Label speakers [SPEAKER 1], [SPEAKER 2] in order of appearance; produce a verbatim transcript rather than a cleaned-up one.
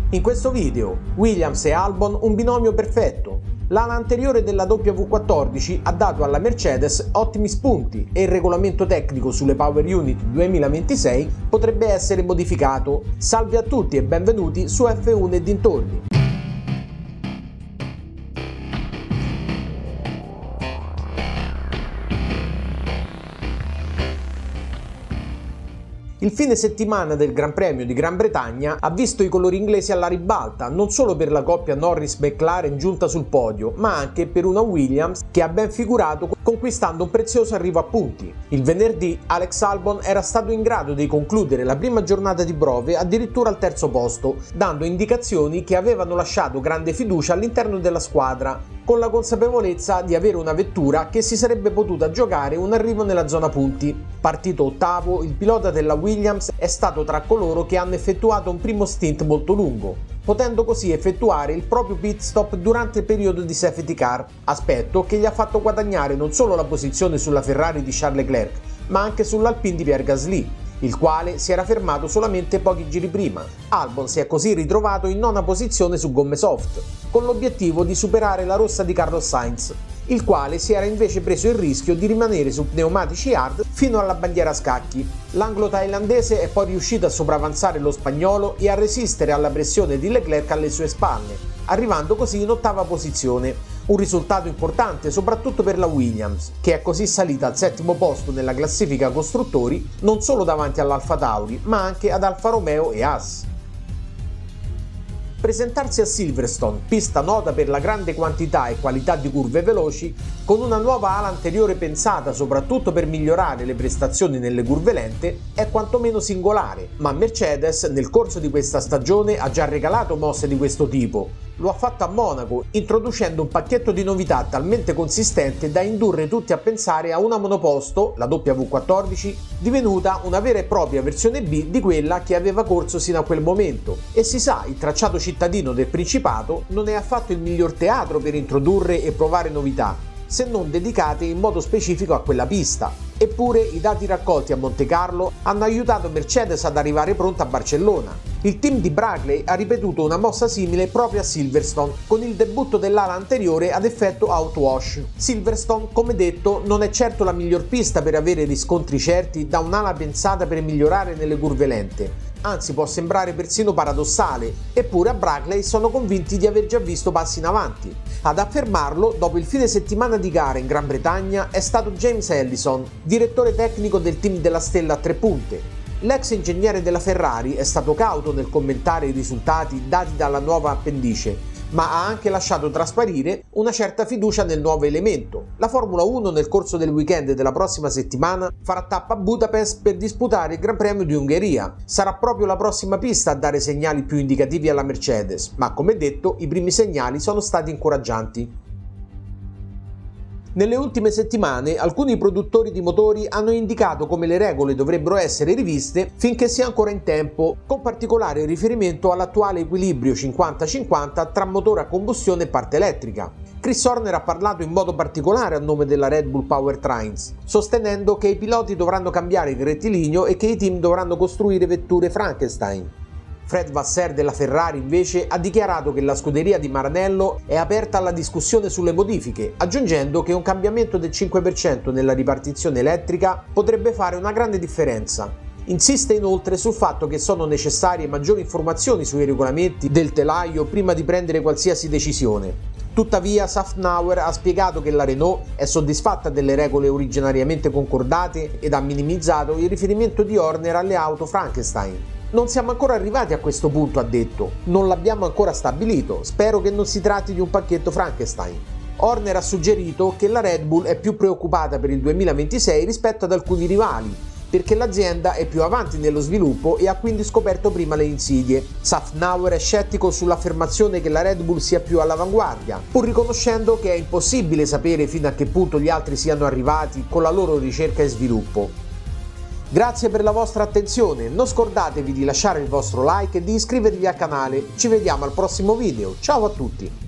[SPEAKER 1] In questo video, Williams e Albon un binomio perfetto. L'ala anteriore della W quattordici ha dato alla Mercedes ottimi spunti e il regolamento tecnico sulle Power Unit duemilaventisei potrebbe essere modificato. Salve a tutti e benvenuti su F uno e dintorni. Il fine settimana del Gran Premio di Gran Bretagna ha visto i colori inglesi alla ribalta, non solo per la coppia Norris-McLaren giunta sul podio, ma anche per una Williams che ha ben figurato conquistando un prezioso arrivo a punti. Il venerdì Alex Albon era stato in grado di concludere la prima giornata di prove addirittura al terzo posto, dando indicazioni che avevano lasciato grande fiducia all'interno della squadra, con la consapevolezza di avere una vettura che si sarebbe potuta giocare un arrivo nella zona punti. Partito ottavo, il pilota della Williams è stato tra coloro che hanno effettuato un primo stint molto lungo, potendo così effettuare il proprio pit stop durante il periodo di safety car, aspetto che gli ha fatto guadagnare non solo la posizione sulla Ferrari di Charles Leclerc, ma anche sull'Alpine di Pierre Gasly, il quale si era fermato solamente pochi giri prima. Albon si è così ritrovato in nona posizione su gomme soft, con l'obiettivo di superare la rossa di Carlos Sainz, il quale si era invece preso il rischio di rimanere su pneumatici hard fino alla bandiera a scacchi. L'anglo-thailandese è poi riuscito a sopravanzare lo spagnolo e a resistere alla pressione di Leclerc alle sue spalle, arrivando così in ottava posizione. Un risultato importante soprattutto per la Williams, che è così salita al settimo posto nella classifica costruttori non solo davanti all'Alfa Tauri, ma anche ad Alfa Romeo e Haas. Presentarsi a Silverstone, pista nota per la grande quantità e qualità di curve veloci, con una nuova ala anteriore pensata soprattutto per migliorare le prestazioni nelle curve lente, è quantomeno singolare, ma Mercedes nel corso di questa stagione ha già regalato mosse di questo tipo. Lo ha fatto a Monaco, introducendo un pacchetto di novità talmente consistente da indurre tutti a pensare a una monoposto, la W quattordici, divenuta una vera e propria versione B di quella che aveva corso sino a quel momento. E si sa, il tracciato cittadino del Principato non è affatto il miglior teatro per introdurre e provare novità, se non dedicate in modo specifico a quella pista. Eppure i dati raccolti a Monte Carlo hanno aiutato Mercedes ad arrivare pronta a Barcellona. Il team di Brackley ha ripetuto una mossa simile proprio a Silverstone, con il debutto dell'ala anteriore ad effetto outwash. Silverstone, come detto, non è certo la miglior pista per avere riscontri certi da un'ala pensata per migliorare nelle curve lente. Anzi, può sembrare persino paradossale, eppure a Brackley sono convinti di aver già visto passi in avanti. Ad affermarlo, dopo il fine settimana di gara in Gran Bretagna, è stato James Ellison, direttore tecnico del team della Stella a tre punte. L'ex ingegnere della Ferrari è stato cauto nel commentare i risultati dati dalla nuova appendice, ma ha anche lasciato trasparire una certa fiducia nel nuovo elemento. La Formula uno nel corso del weekend della prossima settimana farà tappa a Budapest per disputare il Gran Premio di Ungheria. Sarà proprio la prossima pista a dare segnali più indicativi alla Mercedes, ma come detto i primi segnali sono stati incoraggianti. Nelle ultime settimane alcuni produttori di motori hanno indicato come le regole dovrebbero essere riviste finché sia ancora in tempo, con particolare riferimento all'attuale equilibrio cinquanta cinquanta tra motore a combustione e parte elettrica. Chris Horner ha parlato in modo particolare a nome della Red Bull Powertrains, sostenendo che i piloti dovranno cambiare il rettilineo e che i team dovranno costruire vetture Frankenstein. Fred Vasseur della Ferrari invece ha dichiarato che la scuderia di Maranello è aperta alla discussione sulle modifiche, aggiungendo che un cambiamento del cinque per cento nella ripartizione elettrica potrebbe fare una grande differenza. Insiste inoltre sul fatto che sono necessarie maggiori informazioni sui regolamenti del telaio prima di prendere qualsiasi decisione. Tuttavia Safnauer ha spiegato che la Renault è soddisfatta delle regole originariamente concordate ed ha minimizzato il riferimento di Horner alle auto Frankenstein. Non siamo ancora arrivati a questo punto, ha detto, non l'abbiamo ancora stabilito, spero che non si tratti di un pacchetto Frankenstein. Horner ha suggerito che la Red Bull è più preoccupata per il duemilaventisei rispetto ad alcuni rivali, perché l'azienda è più avanti nello sviluppo e ha quindi scoperto prima le insidie. Safnauer è scettico sull'affermazione che la Red Bull sia più all'avanguardia, pur riconoscendo che è impossibile sapere fino a che punto gli altri siano arrivati con la loro ricerca e sviluppo. Grazie per la vostra attenzione, non scordatevi di lasciare il vostro like e di iscrivervi al canale, ci vediamo al prossimo video, ciao a tutti!